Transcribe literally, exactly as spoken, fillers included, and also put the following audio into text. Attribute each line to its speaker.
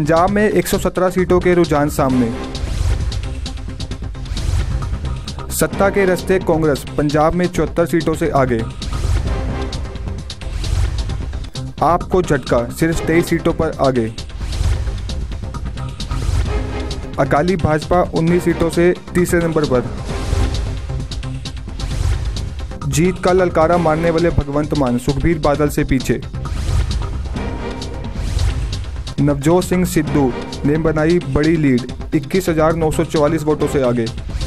Speaker 1: पंजाब में एक सौ सत्रह सीटों के रुझान सामने। सत्ता के रास्ते कांग्रेस पंजाब में चौहत्तर सीटों से आगे। आपको झटका सिर्फ तेईस सीटों पर आगे। अकाली भाजपा उन्नीस सीटों से तीसरे नंबर पर। जीत का ललकारा मारने वाले भगवंत मान सुखबीर बादल से पीछे। नवजोत सिंह सिद्धू ने बनाई बड़ी लीड, इक्कीस हजार नौ सौ चौवालीस वोटों से आगे।